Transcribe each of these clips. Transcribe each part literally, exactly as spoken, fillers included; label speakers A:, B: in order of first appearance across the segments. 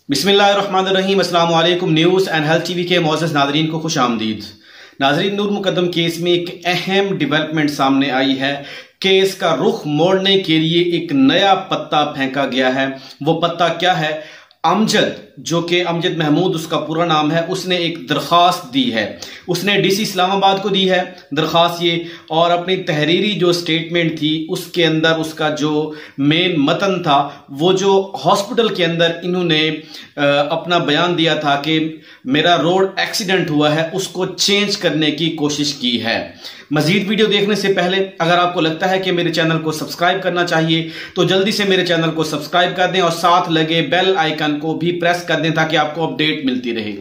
A: बिस्मिल्लाहिर्रहमानिर्रहीम अस्सलाम वालेकुम। न्यूज़ एंड हेल्थ टीवी के मोअज़्ज़ज़ नाज़रीन को खुश आमदीद। नाज़रीन, नूर मुकद्दम केस में एक अहम डेवलपमेंट सामने आई है। केस का रुख मोड़ने के लिए एक नया पत्ता फेंका गया है। वो पत्ता क्या है? अमजद, जो कि अमजद महमूद उसका पूरा नाम है, उसने एक दरख्वास्त दी है। उसने डीसी इस्लामाबाद को दी है दरख्वास्त ये, और अपनी तहरीरी जो स्टेटमेंट थी उसके अंदर उसका जो मेन मतन था, वो जो हॉस्पिटल के अंदर इन्होंने अपना बयान दिया था कि मेरा रोड एक्सीडेंट हुआ है, उसको चेंज करने की कोशिश की है। मजीद वीडियो देखने से पहले अगर आपको लगता है कि मेरे चैनल को सब्सक्राइब करना चाहिए तो जल्दी से मेरे चैनल को सब्सक्राइब कर दें और साथ लगे बेल आइकन को भी प्रेस कर दें ताकि आपको अपडेट मिलती रहे।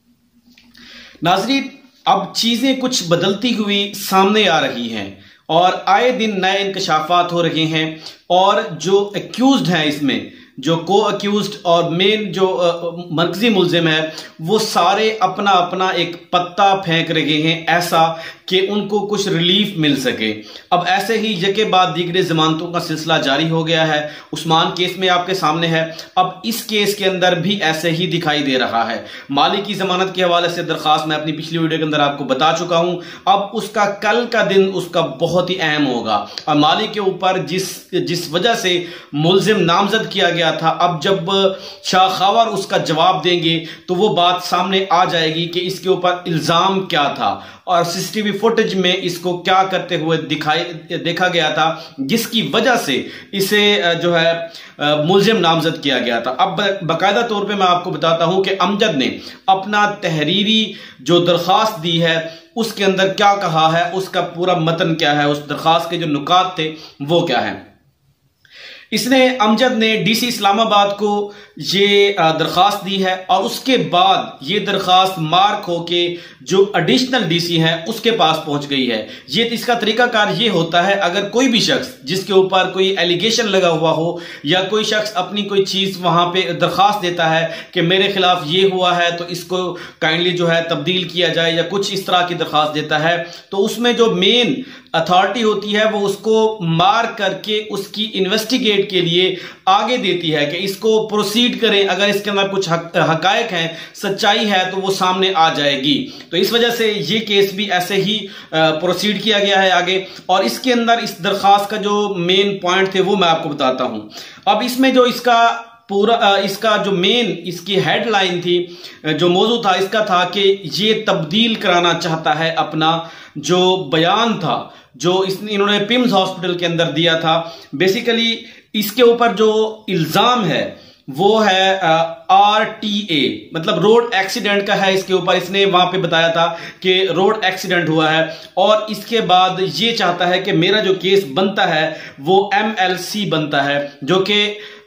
A: नाज़रीन, अब चीजें कुछ बदलती हुई सामने आ रही हैं और आए दिन नए इंकशाफात हो रहे हैं, और जो एक्यूज्ड हैं, इसमें जो को अक्यूज्ड और मेन जो मरकजी मुलजिम है, वो सारे अपना अपना एक पत्ता फेंक रहे हैं ऐसा कि उनको कुछ रिलीफ मिल सके। अब ऐसे ही यके बाद दीगरे जमानतों का सिलसिला जारी हो गया है। उस्मान केस में आपके सामने है, अब इस केस के अंदर भी ऐसे ही दिखाई दे रहा है। माली की जमानत के हवाले से दरखास्त मैं अपनी पिछली वीडियो के अंदर आपको बता चुका हूं। अब उसका कल का दिन उसका बहुत ही अहम होगा, और माली के ऊपर जिस जिस वजह से मुलजिम नामजद किया गया था, अब जब शाह खावर उसका जवाब देंगे तो वो बात सामने आ जाएगी कि इसके ऊपर इल्जाम क्या था और सीसीटीवी फुटेज में इसको क्या करते हुए दिखाई देखा गया था, जिसकी वजह से इसे जो है मुलजिम नामजद किया गया था। अब बाकायदा तौर पे मैं आपको बताता हूं कि अमजद ने अपना तहरीरी जो दरख्वास्त दी है उसके अंदर क्या कहा है, उसका पूरा मतन क्या है, उस दरख्वास्त के जो नुकात थे वो क्या है। इसने अमजद ने डीसी इस्लामाबाद को ये दरख्वास्त दी है और उसके बाद ये दरख्वास्त मार्क होके जो एडिशनल डीसी है उसके पास पहुंच गई है। ये इसका तरीकाकार ये होता है, अगर कोई भी शख्स जिसके ऊपर कोई एलिगेशन लगा हुआ हो या कोई शख्स अपनी कोई चीज वहां पे दरख्वास्त देता है कि मेरे खिलाफ ये हुआ है तो इसको काइंडली जो है तब्दील किया जाए, या कुछ इस तरह की दरख्वास्त देता है, तो उसमें जो मेन अथॉरिटी होती है वो उसको मार्क करके उसकी इन्वेस्टिगेट के लिए आगे देती है कि इसको प्रोसीड करें। अगर इसके अंदर कुछ हकायक हैं, सच्चाई है, तो वो सामने आ जाएगी। तो इस वजह से ये केस भी ऐसे ही प्रोसीड किया गया है आगे। और इसके अंदर इस दरख्वास्त का जो मेन पॉइंट थे वो मैं आपको बताता हूं। अब इसमें जो इसका पूरा इसका जो मेन इसकी हेडलाइन थी, जो मौजू था, इसका था कि ये तब्दील कराना चाहता है अपना जो बयान था जो इस इन्होंने पिम्स हॉस्पिटल के अंदर दिया था। बेसिकली इसके ऊपर जो इल्जाम है वो है आर टी ए, मतलब रोड एक्सीडेंट का है। इसके ऊपर इसने वहां पे बताया था कि रोड एक्सीडेंट हुआ है, और इसके बाद ये चाहता है कि मेरा जो केस बनता है वो एम एल सी बनता है, जो कि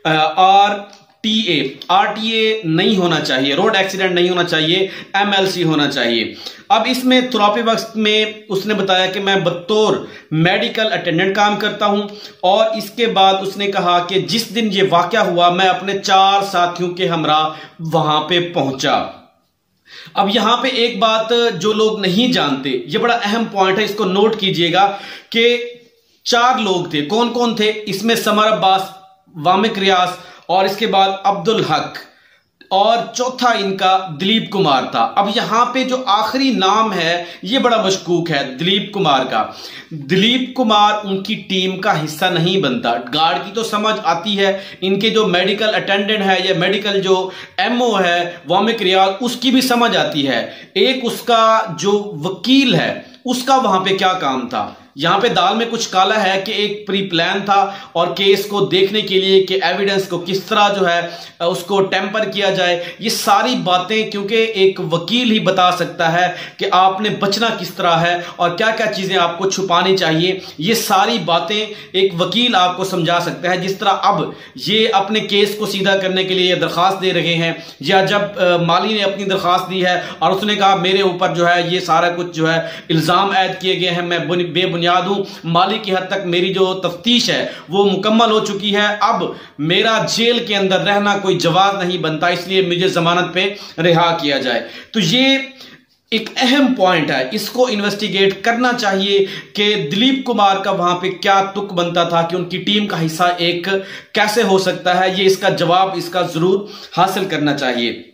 A: R T A R T A नहीं होना चाहिए, रोड एक्सीडेंट नहीं होना चाहिए, एम एल सी होना चाहिए। अब इसमें तुरापे वक्त में उसने बताया कि मैं बतौर मेडिकल अटेंडेंट काम करता हूं, और इसके बाद उसने कहा कि जिस दिन ये वाकया हुआ मैं अपने चार साथियों के हमरा वहां पे पहुंचा। अब यहां पे एक बात जो लोग नहीं जानते, ये बड़ा अहम पॉइंट है, इसको नोट कीजिएगा कि चार लोग थे। कौन कौन थे? इसमें समर अब्बास, वामिक रियाज, और इसके बाद अब्दुल हक, और चौथा इनका दिलीप कुमार था। अब यहां पे जो आखिरी नाम है ये बड़ा मशकूक है, दिलीप कुमार का। दिलीप कुमार उनकी टीम का हिस्सा नहीं बनता। गार्ड की तो समझ आती है, इनके जो मेडिकल अटेंडेंट है या मेडिकल जो एमओ है वामिक रियाज, उसकी भी समझ आती है। एक उसका जो वकील है उसका वहां पे क्या काम था। यहां पे दाल में कुछ काला है कि एक प्री प्लान था और केस को देखने के लिए कि एविडेंस को किस तरह जो है उसको टेम्पर किया जाए। ये सारी बातें क्योंकि एक वकील ही बता सकता है कि आपने बचना किस तरह है और क्या क्या चीजें आपको छुपानी चाहिए। ये सारी बातें एक वकील आपको समझा सकता है। जिस तरह अब ये अपने केस को सीधा करने के लिए दरख्वास्त दे रहे हैं, या जब आ, माली ने अपनी दरख्वास्त दी है और उसने कहा मेरे ऊपर जो है ये सारा कुछ जो है इल्जाम ऐड किए गए हैं, मैं बेबुनियाद याद हूं, माली की हद तक मेरी जो तफ्तीश है वो मुकम्मल हो चुकी है, अब मेरा जेल के अंदर रहना कोई जवाब नहीं बनता, इसलिए मुझे जमानत पे रिहा किया जाए। तो ये एक अहम पॉइंट है, इसको इन्वेस्टिगेट करना चाहिए कि दिलीप कुमार का वहां पे क्या तुक बनता था कि उनकी टीम का हिस्सा एक कैसे हो सकता है। ये इसका जवाब इसका जरूर हासिल करना चाहिए।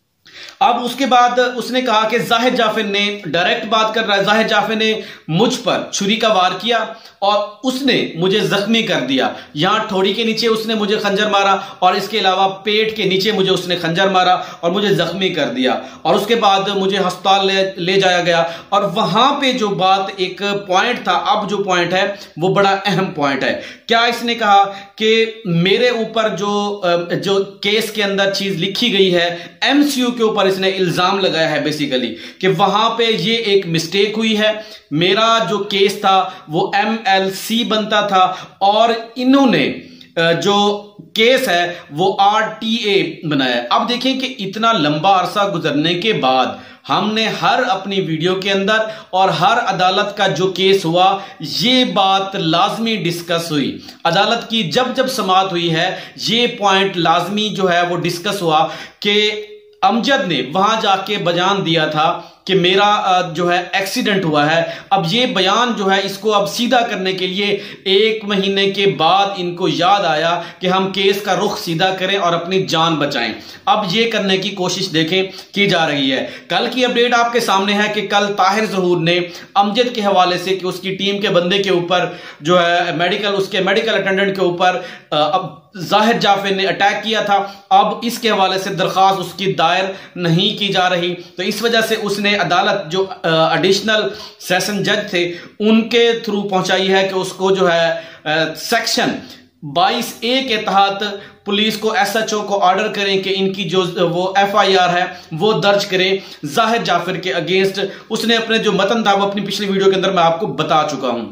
A: अब उसके बाद उसने कहा कि जाहिद जाफिर ने, डायरेक्ट बात कर रहा है, जाहिद जाफिर ने मुझ पर छुरी का वार किया और उसने मुझे जख्मी कर दिया। यहां ठोड़ी के नीचे उसने मुझे खंजर मारा और इसके अलावा पेट के नीचे मुझे उसने खंजर मारा और मुझे जख्मी कर दिया और उसके बाद मुझे अस्पताल ले, ले जाया गया। और वहां पे जो बात एक पॉइंट था, अब जो पॉइंट है वो बड़ा अहम पॉइंट है। क्या इसने कहा कि मेरे ऊपर जो जो केस के अंदर चीज लिखी गई है, एमसीयू के ऊपर इसने इल्जाम लगाया है बेसिकली कि वहां पे ये एक मिस्टेक हुई है। मेरा जो केस था वो एम एल सी बनता था और इन्होंने जो केस है वो आर टी ए बनाया। अब देखें कि इतना लंबा अरसा गुजरने के बाद हमने हर अपनी वीडियो के अंदर और हर अदालत का जो केस हुआ, ये बात लाजमी डिस्कस हुई। अदालत की जब जब समाअत हुई है, ये पॉइंट लाजमी जो है वो डिस्कस हुआ कि अमजद ने वहां जाके बयान दिया था कि मेरा जो है एक्सीडेंट हुआ है। अब ये बयान जो है इसको अब सीधा करने के लिए एक महीने के बाद इनको याद आया कि हम केस का रुख सीधा करें और अपनी जान बचाएं। अब ये करने की कोशिश देखें की जा रही है। कल की अपडेट आपके सामने है कि कल ताहिर ज़हूर ने अमजद के हवाले से कि उसकी टीम के बंदे के ऊपर जो है मेडिकल उसके मेडिकल अटेंडेंट के ऊपर अब जाहिद जाफिर ने अटैक किया था। अब इसके हवाले से दरखास्त उसकी दायर नहीं की जा रही, तो इस वजह से उसने अदालत जो एडिशनल सेशन जज थे उनके थ्रू पहुंचाई है कि उसको जो है आ, सेक्शन बाईस ए के तहत पुलिस को एस एच ओ को ऑर्डर करें कि इनकी जो वो एफ आई आर है वो दर्ज करें जाहिद जाफिर के अगेंस्ट। उसने अपने जो मतन था वो अपनी पिछली वीडियो के अंदर मैं आपको बता चुका हूं।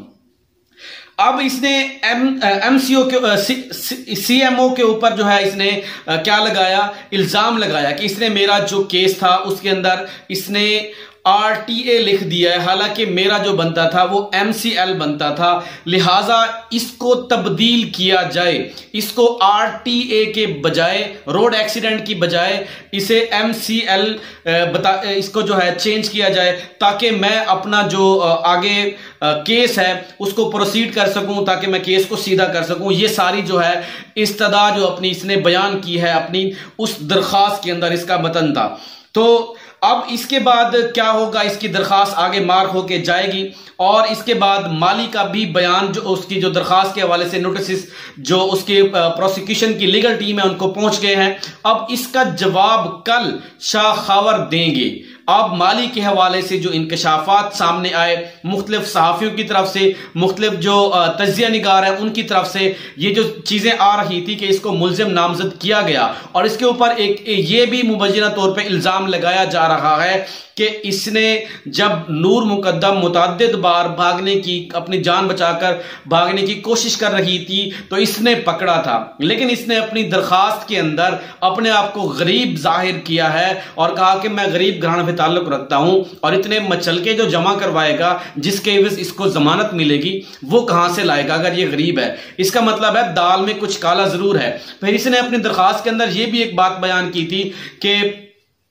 A: अब इसने एम एमसीओ के सीएमओ के ऊपर जो है इसने क्या लगाया, इल्जाम लगाया कि इसने मेरा जो केस था उसके अंदर इसने आर टी ए लिख दिया है, हालांकि मेरा जो बनता था वो एम सी एल बनता था, लिहाजा इसको तब्दील किया जाए, इसको आर टी ए के बजाय, रोड एक्सीडेंट की बजाय इसे एम सी एल बता इसको जो है चेंज किया जाए ताकि मैं अपना जो आगे केस है उसको प्रोसीड कर सकूं, ताकि मैं केस को सीधा कर सकूं। ये सारी जो है इस्तदा जो अपनी इसने बयान की है अपनी उस दरखास्त के अंदर, इसका मतन था। तो अब इसके बाद क्या होगा, इसकी दरखास्त आगे मार्क होके जाएगी और इसके बाद माली का भी बयान जो उसकी जो दरखास्त के हवाले से नोटिस जो उसके प्रोसिक्यूशन की लीगल टीम है उनको पहुंच गए हैं। अब इसका जवाब कल शाह खावर देंगे। अब माली के हवाले से जो इंकशाफात सामने आए मुख्तलिफ सहाफ़ियों की तरफ से, मुख्तलिफ जो तज्जिया निगार है उनकी तरफ से, ये जो चीज़ें आ रही थी कि इसको मुल्जिम नामजद किया गया और इसके ऊपर एक ये भी मुबैना तौर पे इल्ज़ाम लगाया जा रहा है कि इसने जब नूर मुकद्दम मुतअद्दिद बार भागने की, अपनी जान बचाकर भागने की कोशिश कर रही थी तो इसने पकड़ा था, लेकिन इसने अपनी दरखास्त के अंदर अपने आप को गरीब जाहिर किया है और कहा कि मैं गरीब घराने से ताल्लुक रखता हूं और इतने मचलके जो जमा करवाएगा जिसके एवज इसको जमानत मिलेगी वो कहां से लाएगा अगर ये गरीब है। इसका मतलब है दाल में कुछ काला जरूर है। फिर इसने अपनी दरखास्त के अंदर यह भी एक बात बयान की थी कि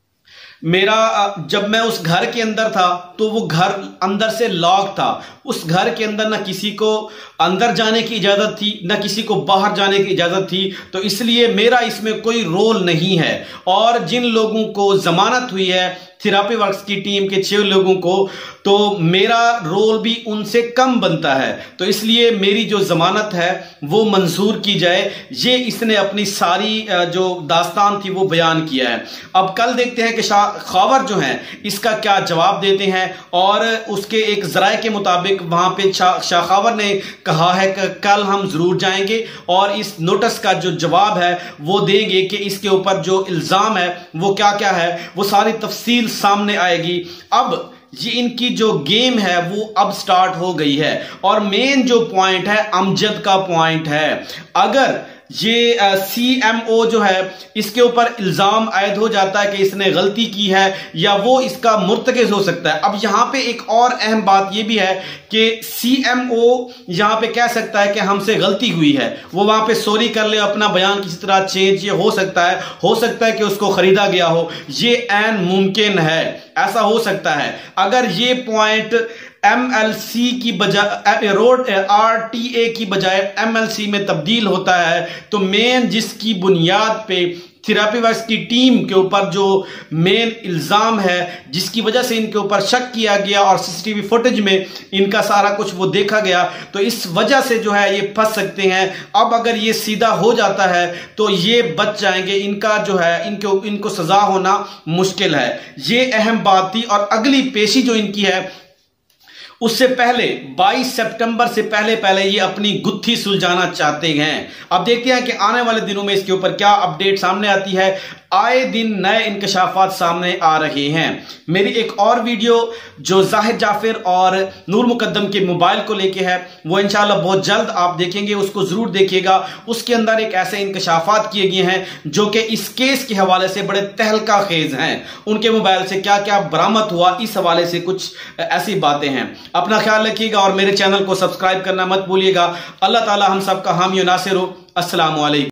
A: मेरा जब मैं उस घर के अंदर था तो वो घर अंदर से लॉक था, उस घर के अंदर ना किसी को अंदर जाने की इजाजत थी ना किसी को बाहर जाने की इजाजत थी, तो इसलिए मेरा इसमें कोई रोल नहीं है। और जिन लोगों को जमानत हुई है थेरेपी वर्क्स की टीम के छह लोगों को, तो मेरा रोल भी उनसे कम बनता है, तो इसलिए मेरी जो जमानत है वो मंजूर की जाए। ये इसने अपनी सारी जो दास्तान थी वो बयान किया है। अब कल देखते हैं कि शाह खावर जो है इसका क्या जवाब देते हैं और उसके एक जराये के मुताबिक वहां पे शाह खावर ने कहा है कि कल हम जरूर जाएंगे और इस नोटिस का जो जवाब है वो देंगे कि इसके ऊपर जो इल्जाम है वो क्या क्या है, वो सारी तफसील सामने आएगी। अब ये इनकी जो गेम है वो अब स्टार्ट हो गई है और मेन जो पॉइंट है अमजद का पॉइंट है। अगर ये सी एम ओ जो है इसके ऊपर इल्जाम आयद हो जाता है कि इसने गलती की है या वो इसका मुर्तकिब हो सकता है। अब यहां पे एक और अहम बात ये भी है कि सी एम ओ यहां पे कह सकता है कि हमसे गलती हुई है, वो वहां पे सॉरी कर ले, अपना बयान किसी तरह चेंज, ये हो सकता है हो सकता है कि उसको खरीदा गया हो, ये ऐन मुमकिन है, ऐसा हो सकता है। अगर ये पॉइंट एम एल सी की बजाय रोड आर टी ए की बजाय एम एल सी में तब्दील होता है तो मेन जिसकी बुनियाद पे थेरेपी वर्क्स की टीम के ऊपर जो मेन इल्जाम है, जिसकी वजह से इनके ऊपर शक किया गया और सीसीटीवी फुटेज में इनका सारा कुछ वो देखा गया, तो इस वजह से जो है ये फंस सकते हैं। अब अगर ये सीधा हो जाता है तो ये बच जाएंगे, इनका जो है इनको इनको सजा होना मुश्किल है। ये अहम बात थी। और अगली पेशी जो इनकी है उससे पहले बाईस सितंबर से पहले पहले ये अपनी गुत्थी सुलझाना चाहते हैं। अब देखते हैं कि आने वाले दिनों में इसके ऊपर क्या अपडेट सामने आती है। आए दिन नए इंकशाफात सामने आ रहे हैं। मेरी एक और वीडियो जो जाहिद जाफिर और नूर मुकद्दम के मोबाइल को लेके है वो इंशाल्लाह बहुत जल्द आप देखेंगे, उसको जरूर देखिएगा। उसके अंदर एक ऐसे इंकशाफात किए गए हैं जो कि इस केस के हवाले से बड़े तहलका खेज हैं। उनके मोबाइल से क्या क्या बरामद हुआ, इस हवाले से कुछ ऐसी बातें हैं। अपना ख्याल रखिएगा और मेरे चैनल को सब्सक्राइब करना मत भूलिएगा। अल्लाह ताला हम सबका हामी नासिर हो। अस्सलाम वालेकुम।